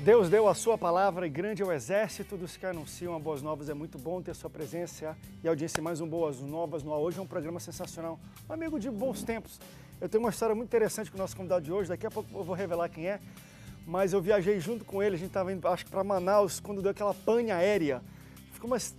Deus deu a sua palavra e grande é o exército dos que anunciam a Boas Novas. É muito bom ter sua presença e audiência em mais um Boas Novas no ar. Hoje é um programa sensacional, um amigo de bons tempos. Eu tenho uma história muito interessante com o nosso convidado de hoje, daqui a pouco eu vou revelar quem é, mas eu viajei junto com ele, a gente estava indo, acho que para Manaus, quando deu aquela pane aérea. Ficou uns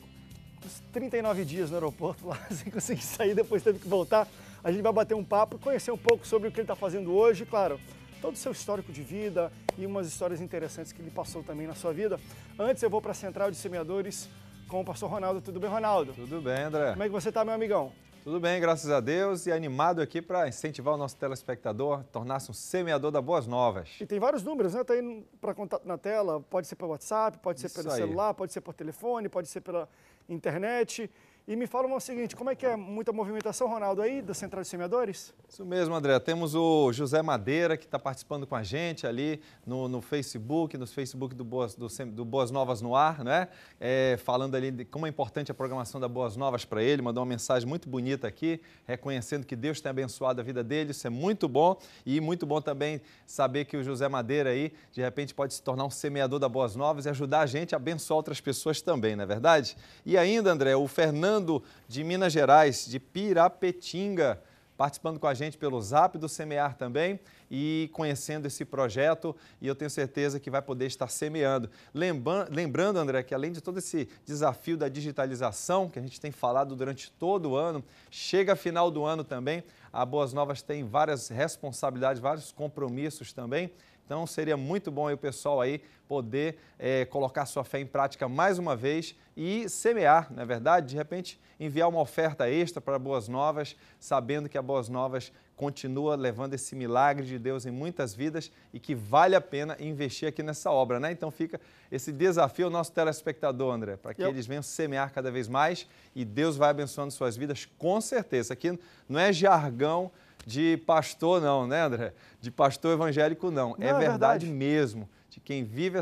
39 dias no aeroporto lá, sem conseguir sair, depois teve que voltar. A gente vai bater um papo e conhecer um pouco sobre o que ele está fazendo hoje, claro, todo o seu histórico de vida e umas histórias interessantes que ele passou também na sua vida. Antes eu vou para a Central de Semeadores com o pastor Ronaldo. Tudo bem, Ronaldo? Tudo bem, André. Como é que você está, meu amigão? Tudo bem, graças a Deus, e animado aqui para incentivar o nosso telespectador a tornar-se um semeador da Boas Novas. E tem vários números, né? Está aí para contato na tela, pode ser pelo WhatsApp, pode ser pelo celular, pode ser por telefone, pode ser pela internet. E me fala o seguinte, como é que é muita movimentação, Ronaldo, aí da Central de Semeadores? Isso mesmo, André. Temos o José Madeira, que está participando com a gente ali no Facebook, no Facebook do Boas Novas no Ar, né? Falando ali de como é importante a programação da Boas Novas para ele, mandou uma mensagem muito bonita aqui, reconhecendo que Deus tem abençoado a vida dele, isso é muito bom. E muito bom também saber que o José Madeira aí, de repente, pode se tornar um semeador da Boas Novas e ajudar a gente a abençoar outras pessoas também, não é verdade? E ainda, André, o Fernando de Minas Gerais, de Pirapetinga, participando com a gente pelo Zap do Semear também e conhecendo esse projeto, e eu tenho certeza que vai poder estar semeando. Lembrando, André, que além de todo esse desafio da digitalização que a gente tem falado durante todo o ano, chega final do ano também, a Boas Novas tem várias responsabilidades, vários compromissos também. Então, seria muito bom aí o pessoal aí poder colocar sua fé em prática mais uma vez e semear, não é verdade? De repente, enviar uma oferta extra para Boas Novas, sabendo que a Boas Novas continua levando esse milagre de Deus em muitas vidas e que vale a pena investir aqui nessa obra, né? Então, fica esse desafio ao nosso telespectador, André, para que eles venham semear cada vez mais e Deus vai abençoando suas vidas com certeza. Aqui não é jargão de pastor não, né, André? De pastor evangélico não. É verdade mesmo, de quem vive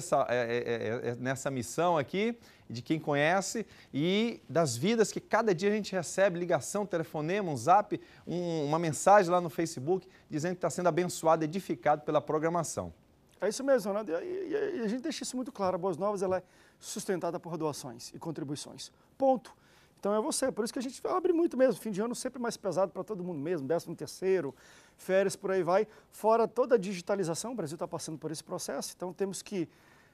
nessa missão aqui, de quem conhece e das vidas que cada dia a gente recebe, ligação, telefonema, um zap, uma mensagem lá no Facebook, dizendo que está sendo abençoado, edificado pela programação. É isso mesmo, Ronaldo. E a gente deixa isso muito claro, a Boas Novas ela é sustentada por doações e contribuições. Ponto. Então é você, por isso que a gente abre muito mesmo, fim de ano sempre mais pesado para todo mundo mesmo, 13º, férias, por aí vai. Fora toda a digitalização, o Brasil está passando por esse processo, então temos que,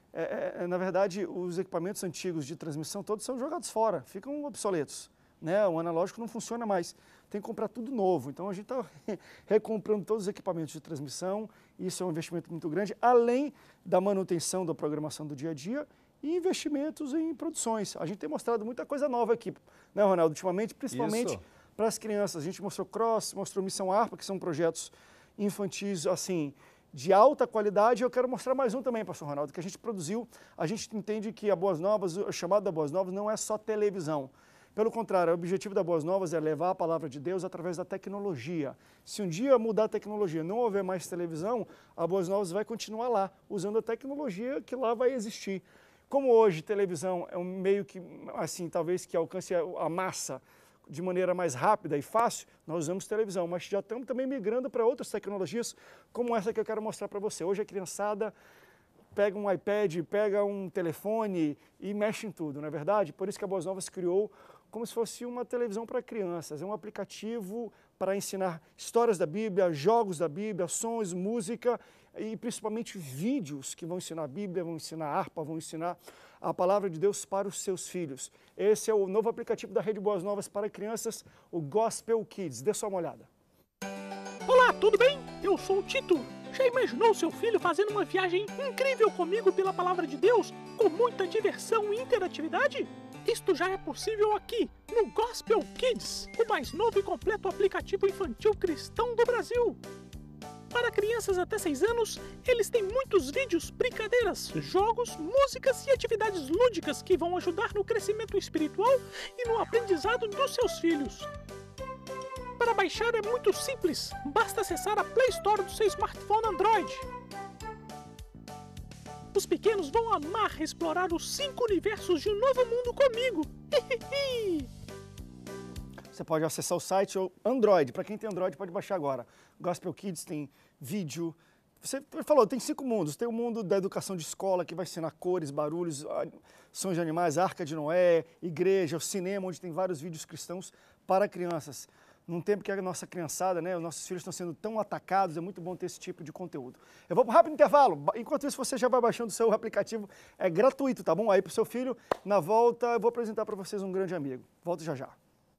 na verdade, os equipamentos antigos de transmissão todos são jogados fora, ficam obsoletos, né? O analógico não funciona mais, tem que comprar tudo novo. Então a gente está recomprando todos os equipamentos de transmissão, isso é um investimento muito grande, além da manutenção da programação do dia a dia, e investimentos em produções. A gente tem mostrado muita coisa nova aqui, né, Ronaldo? Ultimamente, principalmente para as crianças. A gente mostrou Cross, mostrou Missão Harpa, que são projetos infantis, assim, de alta qualidade. Eu quero mostrar mais um também, pastor Ronaldo, que a gente produziu. A gente entende que a Boas Novas, o chamado da Boas Novas não é só televisão. Pelo contrário, o objetivo da Boas Novas é levar a palavra de Deus através da tecnologia. Se um dia mudar a tecnologia, não houver mais televisão, a Boas Novas vai continuar lá, usando a tecnologia que lá vai existir. Como hoje televisão é um meio que, assim, talvez que alcance a massa de maneira mais rápida e fácil, nós usamos televisão, mas já estamos também migrando para outras tecnologias, como essa que eu quero mostrar para você. Hoje a criançada pega um iPad, pega um telefone e mexe em tudo, não é verdade? Por isso que a Boas Novas criou como se fosse uma televisão para crianças, é um aplicativo para ensinar histórias da Bíblia, jogos da Bíblia, sons, música e principalmente vídeos que vão ensinar a Bíblia, vão ensinar a harpa, vão ensinar a palavra de Deus para os seus filhos. Esse é o novo aplicativo da Rede Boas Novas para crianças, o Gospel Kids. Dê só uma olhada. Olá, tudo bem? Eu sou o Tito. Já imaginou seu filho fazendo uma viagem incrível comigo pela palavra de Deus, com muita diversão e interatividade? Isto já é possível aqui, no Gospel Kids, o mais novo e completo aplicativo infantil cristão do Brasil. Para crianças até 6 anos, eles têm muitos vídeos, brincadeiras, jogos, músicas e atividades lúdicas que vão ajudar no crescimento espiritual e no aprendizado dos seus filhos. Para baixar é muito simples, basta acessar a Play Store do seu smartphone Android. Os pequenos vão amar explorar os 5 universos de um novo mundo comigo. Você pode acessar o site ou Android. Para quem tem Android, pode baixar agora. Gospel Kids tem vídeo, Você falou, tem 5 mundos. Tem o mundo da educação de escola, que vai ensinar cores, barulhos, sons de animais, Arca de Noé, igreja, o cinema, onde tem vários vídeos cristãos para crianças. Num tempo que a nossa criançada, né, os nossos filhos estão sendo tão atacados, é muito bom ter esse tipo de conteúdo. Eu vou para um rápido intervalo. Enquanto isso, você já vai baixando o seu aplicativo. É gratuito, tá bom? Aí para o seu filho, na volta, eu vou apresentar para vocês um grande amigo. Volto já já.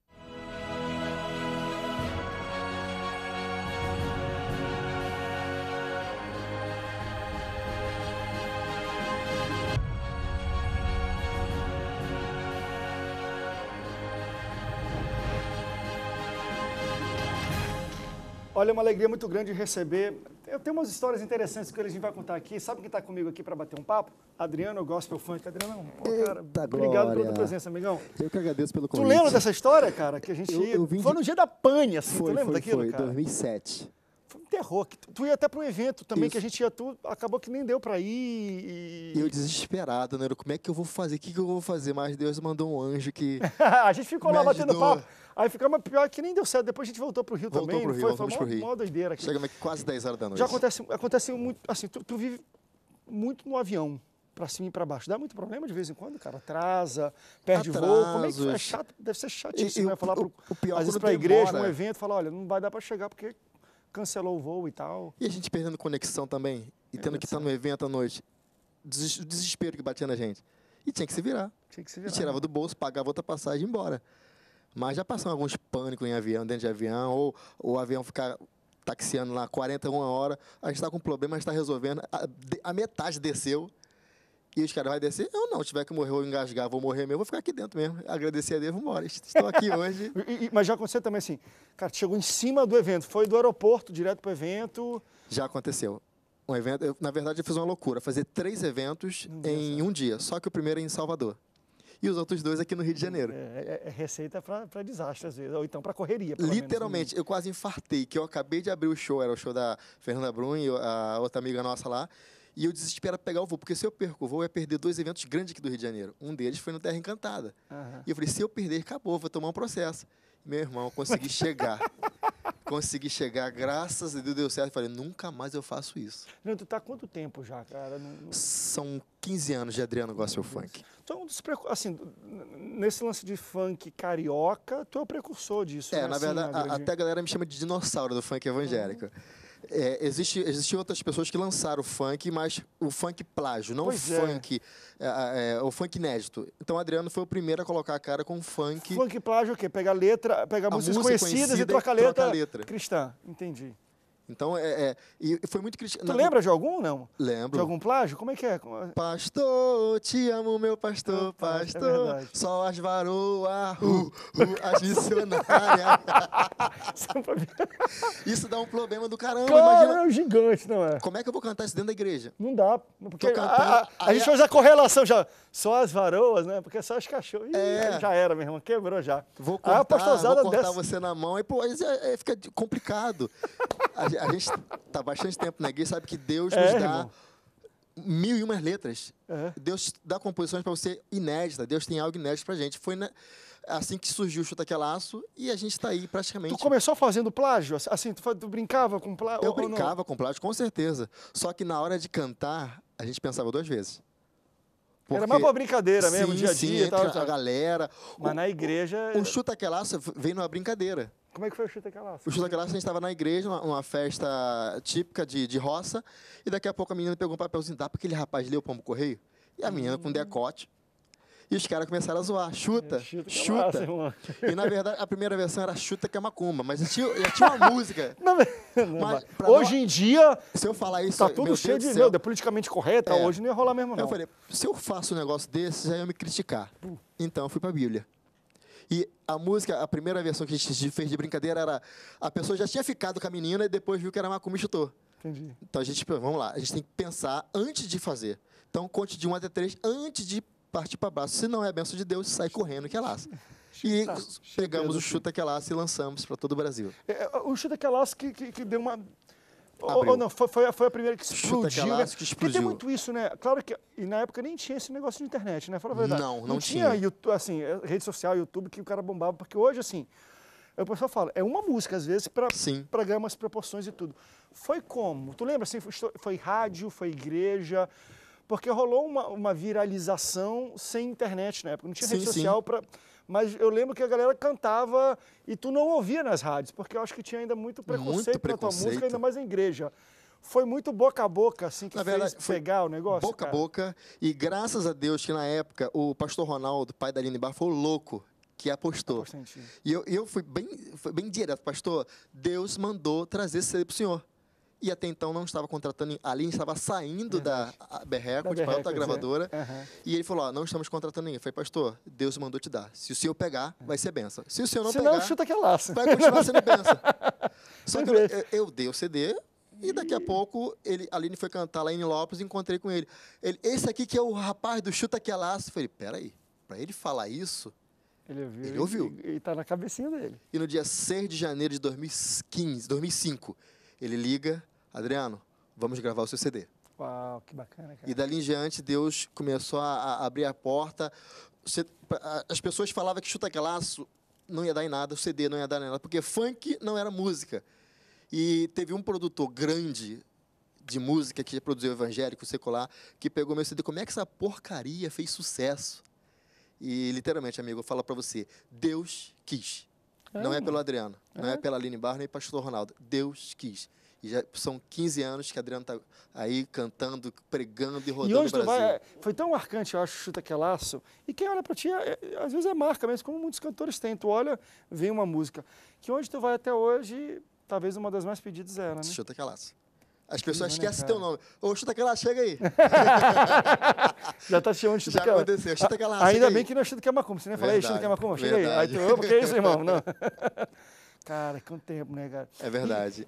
Olha, é uma alegria muito grande receber. Eu tenho umas histórias interessantes que a gente vai contar aqui. Sabe quem está comigo aqui para bater um papo? Adriano, Gospel Funk. Adriano, cara, obrigado pela tua presença, amigão. Eu que agradeço pelo convite. Tu lembra dessa história, cara? Que a gente foi no dia da pane, assim. Tu lembra daquilo, foi, cara? 2007. Foi um terror. Tu ia até para um evento também, que a gente ia, acabou que nem deu para ir. E eu desesperado, né? Como é que eu vou fazer? O que eu vou fazer? Mas Deus mandou um anjo que A gente ficou lá batendo ajudou. papo. Aí ficamos pior que nem deu certo. Depois a gente voltou pro Rio também. Pro Não Rio, foi? voltamos Foi pro Rio. uma doideira aqui. Chegamos aqui quase 10 horas da noite. Já acontece muito, assim, tu vive muito no avião, pra cima e pra baixo. Dá muito problema de vez em quando, cara? Atrasa, perde voo. Como é que é chato? Deve ser chatíssimo, né? Falar o pior, às vezes quando pra igreja, demora. um evento, falar, olha, não vai dar pra chegar porque cancelou o voo e tal. E a gente perdendo conexão também. E tendo que estar no evento à noite. O desespero que batia na gente. E tinha que se virar. Tinha que se E virar. tirava do bolso, pagava outra passagem e ia embora. Mas já passamos alguns pânicos em avião, dentro de avião, ou o avião ficar taxiando lá 41 horas, a gente está com um problema, a gente está resolvendo, a metade desceu, e os caras vão descer? Eu não, se tiver que morrer ou engasgar, vou morrer mesmo, vou ficar aqui dentro mesmo, agradecer a Deus, vamos embora. Estou aqui hoje. Mas já aconteceu também assim, cara, chegou em cima do evento, foi do aeroporto direto pro evento. Já aconteceu. Um evento, na verdade, eu fiz uma loucura, fazer 3 eventos em um dia, só que o primeiro é em Salvador. E os outros 2 aqui no Rio de Janeiro. É receita para desastre, às vezes, ou então para correria. Pelo Literalmente, eu quase infartei, que eu acabei de abrir o show, era o show da Fernanda Brum e a outra amiga nossa lá, e eu desespero pegar o voo, porque se eu perco o voo, eu ia perder 2 eventos grandes aqui do Rio de Janeiro. Um deles foi no Terra Encantada. E eu falei, se eu perder, acabou, vou tomar um processo. Meu irmão, consegui chegar. Consegui chegar, graças a Deus deu certo. Eu falei, nunca mais eu faço isso. Não, tu tá há quanto tempo já, cara? São 15 anos de Adriano Gospel Funk. Então, assim, nesse lance de funk carioca, tu é o precursor disso, né? Na assim, verdade, até a galera me chama de dinossauro do funk evangélico. Existem outras pessoas que lançaram o funk, mas o funk plágio, não o funk, o funk inédito. Então, o Adriano foi o primeiro a colocar a cara com o funk. Funk plágio é o quê? Pegar letra, pegar músicas conhecidas e trocar a letra cristã. Entendi. Então, e foi muito criticado. Tu lembra de algum, não? Lembro. De algum plágio? Como é que é? Pastor, te amo, meu pastor, pastor. É só as varoas, as missionárias. Isso dá um problema do caramba. Cara, Imagina. é um gigante, não é? Como é que eu vou cantar isso dentro da igreja? Não dá. Porque cantando, a gente faz a correlação já. Só as varoas, né? Porque só os cachorros. Ih, já era, meu irmão. Quebrou já. Vou cortar você na mão. E, pô, fica complicado. A gente tá bastante tempo na igreja, sabe que Deus nos dá irmão. 1001 letras. Deus dá composições para você inédita. Deus tem algo inédito pra gente. Foi assim que surgiu o Chuta Que Laço e a gente está aí praticamente. Tu começou fazendo plágio? Assim, tu brincava com plágio? Eu brincava com plágio, com certeza. Só que na hora de cantar, a gente pensava 2 vezes. Porque, era mais uma brincadeira mesmo, dia a dia. Entre a galera. Mas na igreja... O Chuta Que Laço veio numa brincadeira. Como é que foi o Chuta Que Laço? O Chuta Que Laço, a gente estava na igreja, uma festa típica de roça, e daqui a pouco a menina pegou um papelzinho, dá para aquele rapaz ler o pombo correio? E a menina com decote. E os caras começaram a zoar. Chuta. E, na verdade, a primeira versão era Chuta Que é Macumba, mas já tinha uma música. Mas, hoje em dia... Se eu falar isso... Tá tudo cheio de... politicamente correto, hoje não ia rolar mesmo, não. Eu falei, se eu faço um negócio desse, já ia me criticar. Então, eu fui pra Bíblia. E a música, a primeira versão que a gente fez de brincadeira era... A pessoa já tinha ficado com a menina e depois viu que era macumba e chutou. Entendi. Então, vamos lá, a gente tem que pensar antes de fazer. Então, conte de 1 até 3 antes de partir para abraço. Se não é a benção de Deus, sai correndo que é laço. E pegamos o Chuta Que Laço e lançamos para todo o Brasil. O Chuta Que Laço que deu uma... Ou não, foi a primeira que explodiu. Chuta Que Laço que explodiu. Porque tem muito isso, né? Claro que e na época nem tinha esse negócio de internet, né? Fala a verdade. Não tinha. YouTube, assim, rede social, YouTube, que o cara bombava. Porque hoje, assim, Aí o pessoal fala, é uma música, às vezes, Sim. para ganhar umas proporções e tudo. Foi como? Tu lembra, assim, foi rádio, foi igreja? Porque rolou uma viralização sem internet na época, não tinha rede Sim, social para... Mas eu lembro que a galera cantava e tu não ouvia nas rádios, porque eu acho que tinha ainda muito preconceito pela tua música, ainda mais na igreja. Foi muito boca a boca, assim, que Na fez verdade, foi pegar o negócio, boca a cara? boca. E graças a Deus que na época o pastor Ronaldo, pai da Aline Bar, foi o louco que apostou. Apostou em ti. E eu fui bem direto, pastor, Deus mandou trazer esse CD pro senhor. E até então não estava contratando, a Aline estava saindo da Berreco, de outra gravadora. E ele falou, ó, não estamos contratando ninguém. Eu falei, pastor, Deus mandou te dar. Se o senhor pegar, vai ser benção. Se o senhor não pegar, chuta que é laço. vai continuar sendo benção. Só que eu dei o CD e daqui a pouco a Aline foi cantar lá em Lopes e encontrei com ele. Esse aqui que é o rapaz do Chuta Que É Laço. Eu falei, peraí, para ele falar isso, Ele ouviu. E tá na cabecinha dele. E no dia 6 de janeiro de 2005, ele liga, Adriano, vamos gravar o seu CD. Uau, que bacana, cara. E dali em diante, Deus começou a abrir a porta. As pessoas falavam que Chuta Que É Laço não ia dar em nada, o CD não ia dar em nada, porque funk não era música. E teve um produtor grande de música que produziu evangélico, secular, que pegou meu CD. Como é que essa porcaria fez sucesso? E, literalmente, amigo, eu falo para você, Deus quis. Não é pelo Adriano, não é pela Aline Bar, nem pastor Ronaldo. Deus quis. E já são 15 anos que o Adriano está aí cantando, pregando e rodando E hoje o Brasil. foi tão marcante, eu acho, Chuta Que É Laço. E quem olha pra ti, às vezes é marca mesmo, como muitos cantores têm. Tu olha, vem uma música. Que onde tu vai até hoje, talvez uma das mais pedidas era, né? Chuta Que É Laço. As pessoas né, esquecem cara? teu nome. Ô, Chuta Que É Laço, chega aí. Já tá chamando de Chuta Já Que É Laço. aconteceu, Chuta Que É Laço, Ainda chega bem aí. que não é Chuta Que É Macumba. Você nem falei, Chuta Que É Macumba, chega aí. Aí Verdade. tu, que é isso, irmão? Não. Cara, quanto tempo, né, cara? É verdade.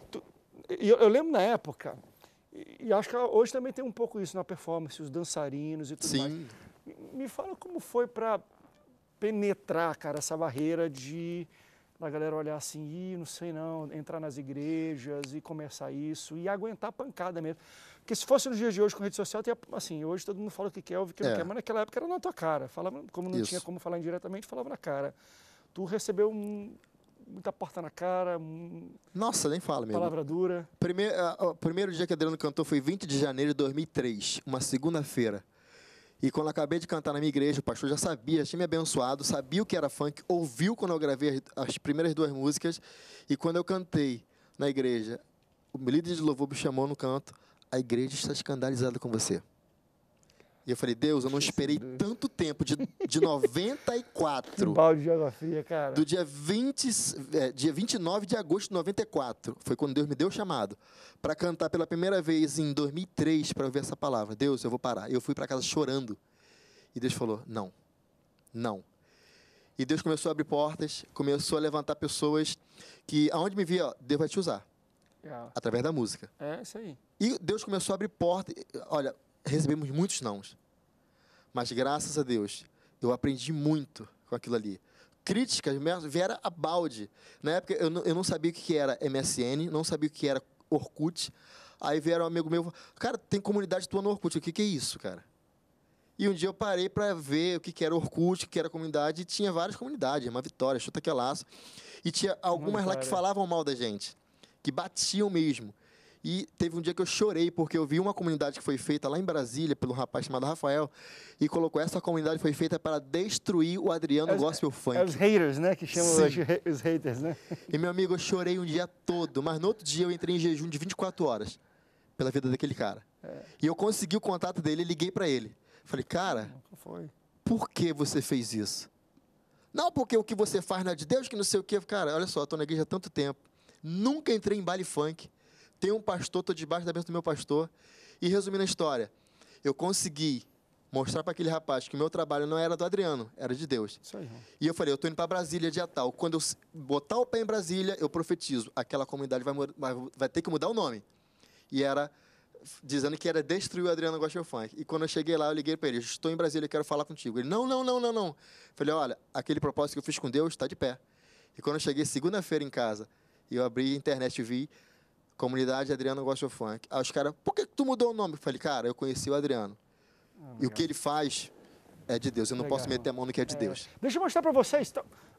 E eu lembro na época, e acho que hoje também tem um pouco isso na performance, os dançarinos e tudo mais. Sim. Me fala como foi para penetrar, cara, essa barreira da galera olhar assim, não sei não, entrar nas igrejas e começar isso e aguentar a pancada mesmo. Porque se fosse nos dias de hoje com rede social, assim, hoje todo mundo fala o que quer, ouve o que não quer, mas naquela época era na tua cara. Falava, como não tinha como falar indiretamente, falava na cara. Tu recebeu muita porta na cara, Nossa, nem fala, meu. palavra dura. O primeiro dia que Adriano cantou foi 20 de janeiro de 2003, uma segunda-feira. E quando eu acabei de cantar na minha igreja, o pastor já sabia, já tinha me abençoado, sabia o que era funk, ouviu quando eu gravei as primeiras 2 músicas. E quando eu cantei na igreja, o líder de louvor me chamou no canto, a igreja está escandalizada com você. E eu falei, Deus, eu não esperei tanto tempo, de 94. Que balde de água fria, cara. Do dia 29 de agosto de 94, foi quando Deus me deu o chamado para cantar pela primeira vez em 2003 para ouvir essa palavra. Deus, eu vou parar. Eu fui para casa chorando. E Deus falou, não, não. E Deus começou a abrir portas, começou a levantar pessoas que, aonde me via, Deus vai te usar. Através da música. É, isso aí. E Deus começou a abrir portas. Olha, recebemos muitos nãos. Mas graças a Deus, eu aprendi muito com aquilo ali. Críticas vieram a balde. Na época, eu não sabia o que era MSN, não sabia o que era Orkut. Aí vieram um amigo meu, cara, tem comunidade tua no Orkut. O que é isso, cara? E um dia eu parei para ver o que era Orkut, o que era comunidade, e tinha várias comunidades, uma Vitória, Chuta Que É Laço. E tinha algumas lá que falavam mal da gente, que batiam mesmo. E teve um dia que eu chorei, porque eu vi uma comunidade que foi feita lá em Brasília, pelo rapaz chamado Rafael, e colocou, essa comunidade foi feita para destruir o Adriano Gospel Funk. É os haters, né? Que chamam os haters, né? E, meu amigo, eu chorei um dia todo, mas no outro dia eu entrei em jejum de 24 horas pela vida daquele cara. E eu consegui o contato dele e liguei para ele. Falei, cara, por que você fez isso? Não, porque o que você faz não é de Deus, que não sei o quê. Cara, olha só, eu estou na igreja há tanto tempo, nunca entrei em baile funk, tenho um pastor, estou debaixo da bênção do meu pastor. E resumindo a história, eu consegui mostrar para aquele rapaz que o meu trabalho não era do Adriano, era de Deus. Isso aí, irmão. E eu falei, eu estou indo para Brasília dia tal. Quando eu botar o pé em Brasília, eu profetizo, aquela comunidade vai ter que mudar o nome. E era dizendo que era destruir o Adriano Gospel Funk. E quando eu cheguei lá, eu liguei para ele, estou em Brasília, quero falar contigo. Ele, não. Falei, olha, aquele propósito que eu fiz com Deus está de pé. E quando eu cheguei segunda-feira em casa, e eu abri a internet e vi Comunidade Adriano Gospel Funk. Aí os caras, por que tu mudou o nome? Eu falei, cara, eu conheci o Adriano. E o que ele faz é de Deus. Eu não posso meter a mão no que é de Deus. Deixa eu mostrar para vocês.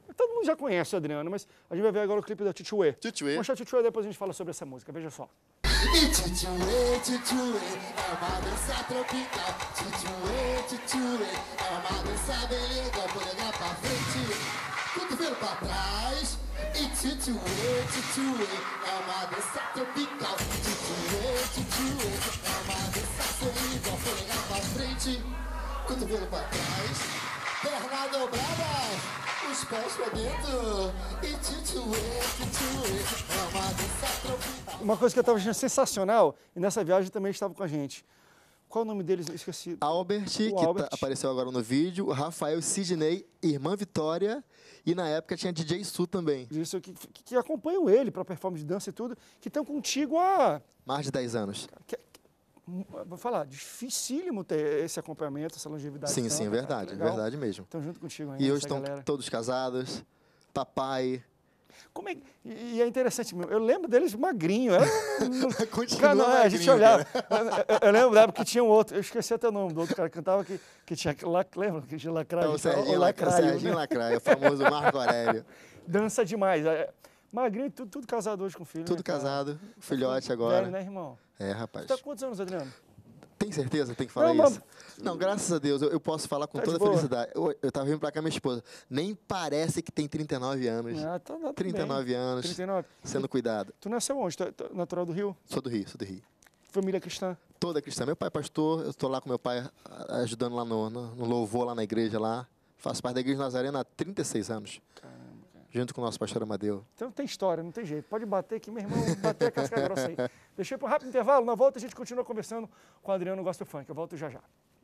Todo mundo já conhece o Adriano, mas a gente vai ver agora o clipe da Tchutchuê. Tchutchuê. Vamos achar Tchutchuê, depois a gente fala sobre essa música. Veja só. E tchutchuê, tchutchuê, é uma dança tropical. Tchutchuê, tchutchuê, é uma dança bem legal. Polegar pra frente, cotovelo pra trás. E tchutchuê, tchutchuê, é uma dança tropical. Tchutchuê, tchutchuê, é uma dança sem igual. Polegar pra frente, cotovelo pra trás. Perna dobrada, os pés pra dentro. E tchutchuê, tchutchuê, é uma dança tropical. Uma coisa que eu estava achando sensacional, e nessa viagem também estava com a gente. Qual o nome deles? Eu esqueci. Albert, que Albert. apareceu agora no vídeo, o Rafael Sidney, irmã Vitória, e na época tinha DJ Su também. Isso, que acompanham ele para performance de dança e tudo, que estão contigo há... Mais de 10 anos. Vou falar, dificílimo ter esse acompanhamento, essa longevidade. Sim, tanta, sim, cara, verdade, legal. verdade mesmo. Estão junto contigo ainda, E hoje essa estão galera. todos casados, papai. Como é, e é interessante, eu lembro deles magrinho. Era, Continua cara, não, a gente magrinho, olhava. Eu lembro da época que tinha um outro, eu esqueci até o nome do outro cara que cantava, que tinha, lembra que tinha Lacraio? É o Serginho Lacraio, Serginho Lacraio, o famoso Marco Aurélio. Dança demais. Magrinho, tudo casado hoje com filho. Tudo né, cara? casado, filhote Velho, agora. né, irmão? É, rapaz. Você tá com quantos anos, Adriano? Tem certeza que tem que falar Não, isso? Não, graças a Deus, eu posso falar com Tá de toda boa. felicidade. Eu tava vindo pra cá, minha esposa. Nem parece que tem 39 anos. Ah, tá, tá 39 bem. anos, 39. sendo cuidado. Tu nasceu onde? Tu é natural do Rio? Sou do Rio, sou do Rio. Família cristã? Toda cristã. Meu pai é pastor, eu estou lá com meu pai ajudando lá no louvor, lá na igreja lá. Faço parte da Igreja Nazarena há 36 anos. Caramba, cara. Junto com o nosso pastor Amadeu. Então tem história, não tem jeito. Pode bater aqui, meu irmão, bater a casca grossa aí. Deixei para um rápido intervalo, na volta a gente continua conversando com o Adriano Gospel Funk. Eu volto já já.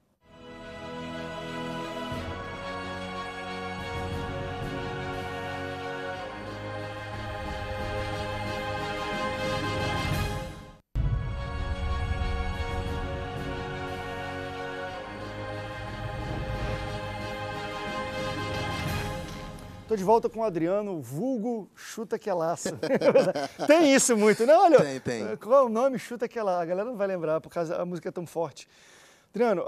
Estou de volta com o Adriano, vulgo Chuta Que é Laço. Tem isso muito, né? Olha, Tem. qual é o nome? Chuta Que é Laço. A galera não vai lembrar, por causa a música é tão forte. Adriano,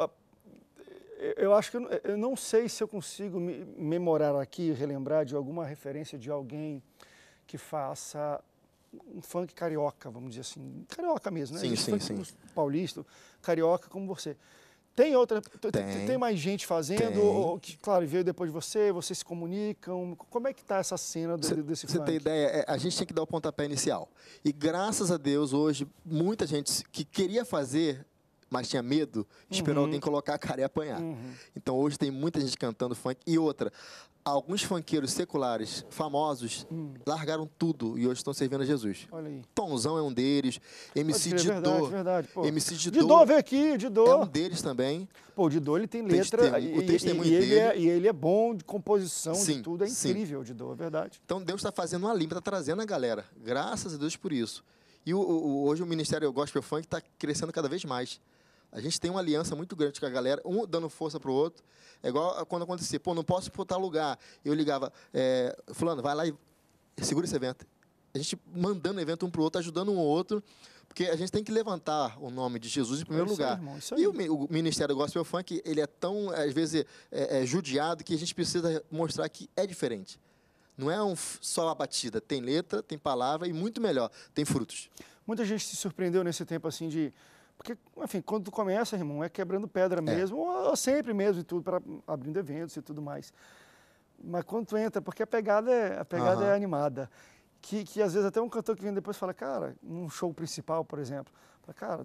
eu acho que eu não sei se eu consigo me memorar aqui, relembrar de alguma referência de alguém que faça um funk carioca, vamos dizer assim. Carioca mesmo, né? Sim, Esse sim, funk sim. Paulista, carioca como você. Tem outra, Tem. tem mais gente fazendo, Tem. ou que, claro, veio depois de você, vocês se comunicam, como é que tá essa cena desse Você funk? tem ideia? A gente tem que dar o pontapé inicial. E graças a Deus, hoje, muita gente que queria fazer, mas tinha medo, esperou alguém colocar a cara e apanhar. Então hoje tem muita gente cantando funk. E outra, alguns funkeiros seculares famosos largaram tudo e hoje estão servindo a Jesus. Olha aí. Tonzão é um deles, MC Pode crer, Didô. verdade, pô. MC Didô, veio aqui, Didô. é um deles também. Pô, o Didô, ele tem O texto letra, tem- o texto tem muito e ele dele. e ele é bom de composição, de Sim, tudo, é sim. incrível o Didô, é verdade. Então Deus está fazendo uma limpa, está trazendo a galera. Graças a Deus por isso. E hoje o Ministério Gospel Funk está crescendo cada vez mais. A gente tem uma aliança muito grande com a galera, um dando força para o outro. É igual quando acontecia, pô, não posso ir para tal lugar. Eu ligava, fulano, vai lá e segura esse evento. A gente mandando evento um para o outro, ajudando um ao outro, porque a gente tem que levantar o nome de Jesus em primeiro isso aí, lugar. irmão, isso aí. E o Ministério Gospel Funk, ele é tão, às vezes, judiado, que a gente precisa mostrar que é diferente. Não é só a batida, tem letra, tem palavra e muito melhor, tem frutos. Muita gente se surpreendeu nesse tempo assim de... Porque, enfim, quando tu começa, irmão, é quebrando pedra mesmo, ou sempre mesmo e tudo, para abrindo eventos e tudo mais. Mas quando tu entra, porque a pegada é animada, que às vezes até um cantor que vem depois fala, cara, num show principal, por exemplo, fala, cara,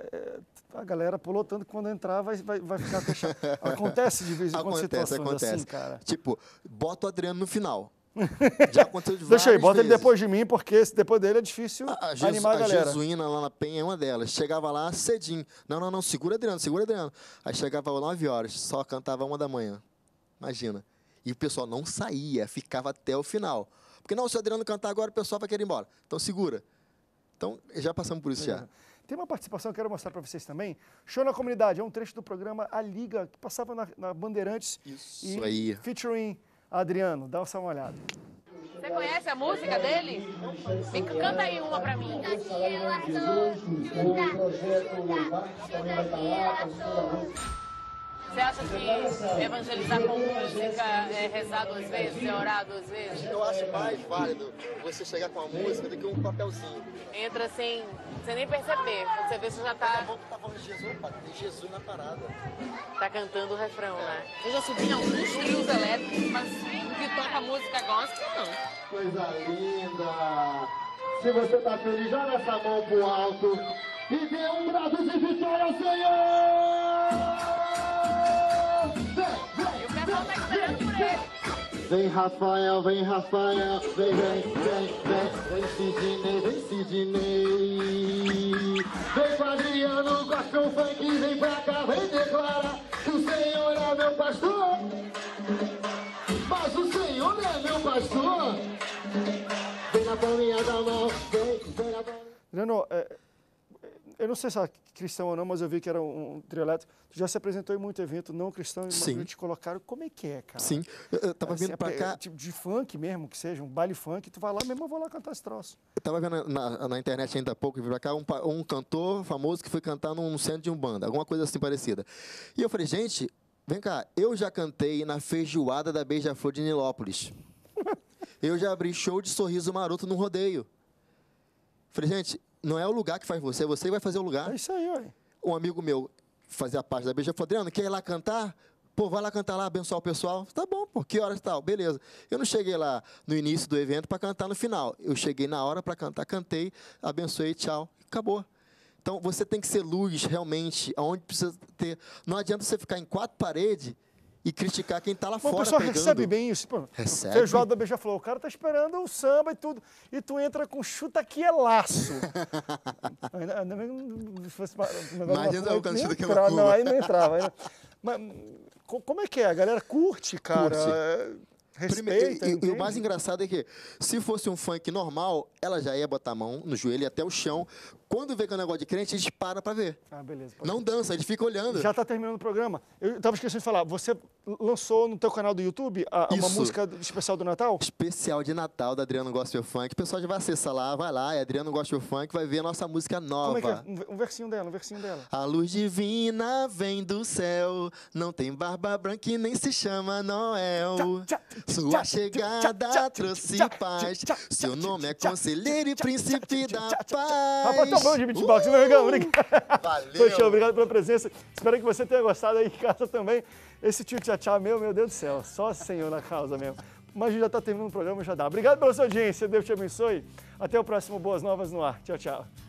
a galera pulou tanto que quando entrar vai ficar até chato. Acontece de vez em quando situações assim, cara. Tipo, bota o Adriano no final. Já aconteceu de Deixa aí, várias bota ele vezes. depois de mim, porque depois dele é difícil animar a galera. Jesuína lá na Penha é uma delas. Chegava lá cedinho. Não, segura Adriano, segura Adriano. Aí chegava às 9 horas, só cantava 1 da manhã. Imagina. E o pessoal não saía, ficava até o final. Porque não, se o Adriano cantar agora, o pessoal vai querer ir embora. Então segura. Então, já passamos por isso já. Tem uma participação que eu quero mostrar para vocês também. Show na Comunidade, é um trecho do programa A Liga, que passava na Bandeirantes. Isso aí. Featuring Adriano, dá uma olhada. Você conhece a música dele? Canta aí uma pra mim. Você acha que evangelizar com música é rezar 2 vezes, é orar 2 vezes? Eu acho mais válido você chegar com a música do que um papelzinho. Entra assim, sem nem perceber. Quando você vê, você já tá falando de Jesus, opa, tem Jesus na parada. cantando o refrão, né? Eu já subi em alguns trios elétricos, mas que toca música gospel, não. Coisa linda! Se você tá feliz, joga essa mão pro alto e dê um brado de vitória ao Senhor! E o pessoal tá esperando por ele. Vem Rafael, vem Rafael, vem Sidney, vem Sidney. Vem Adriano, gospel funk, vem pra cá, vem declarar que o Senhor é meu pastor. Mas o Senhor não é meu pastor. Vem na palminha da mão, vem na palminha. Leonor, eu não sei se é cristão ou não, mas eu vi que era um trio elétrico. Tu já se apresentou em muito evento não cristão e Sim. te colocaram. Como é que é, cara? Sim, eu tava Assim, vindo pra cá, Tipo de funk mesmo, que seja, um baile funk, tu vai lá mesmo, eu vou lá cantar esse troço. eu tava vendo na internet ainda há pouco, eu vim pra cá, um cantor famoso que foi cantar num centro de Umbanda, alguma coisa assim parecida. E eu falei, gente, vem cá, eu já cantei na feijoada da Beija-Flor de Nilópolis. Eu já abri show de Sorriso Maroto num rodeio. Falei, gente, não é o lugar que faz você vai fazer o lugar. É isso aí, ué. Um amigo meu fazia parte da Beija-Flor, Adriano, quer ir lá cantar? Pô, vai lá cantar lá, abençoar o pessoal. Tá bom, pô, que horas tal? Beleza. Eu não cheguei lá no início do evento para cantar no final. Eu cheguei na hora para cantar, cantei, abençoei, tchau. Acabou. Então, você tem que ser luz, realmente, aonde precisa ter... Não adianta você ficar em 4 paredes e criticar quem está lá Bom, o fora pessoal pregando. recebe bem isso. Pô, Recebe. Feijoada da Beija-Flor, o cara tá esperando o samba e tudo, e tu entra com chuta que é laço. Ainda bem que não fosse Imagina o canto que entrava, não, aí não entrava. Mas como é que é? A galera curte, cara? Curte. Respeita, E o entende? mais engraçado é que, se fosse um funk normal, ela já ia botar a mão no joelho e até o chão. Quando vê que é um negócio de crente, eles param pra ver. Ah, beleza. Não dança, eles ficam olhando. Já está terminando o programa. Eu estava esquecendo de falar, você lançou no teu canal do YouTube uma Isso. música especial do Natal? Especial de Natal da Adriano Gospel Funk. O pessoal já vai acessar lá, vai lá, é Adriano Gospel Funk, vai ver a nossa música nova. Como é que é? Um versinho dela. A luz divina vem do céu, não tem barba branca e nem se chama Noel. Sua chegada trouxe paz, seu nome é Conselheiro e Príncipe da Rapaz, tá Paz. bom de beatbox, né, Regão? Obrigado. Valeu. Foi show, obrigado pela presença. Espero que você tenha gostado aí em casa também. Esse tio tchá meu Deus do céu, só Senhor na causa mesmo. Mas já está terminando o programa, já dá. Obrigado pela sua audiência, Deus te abençoe. Até o próximo Boas Novas no Ar. Tchau, tchau.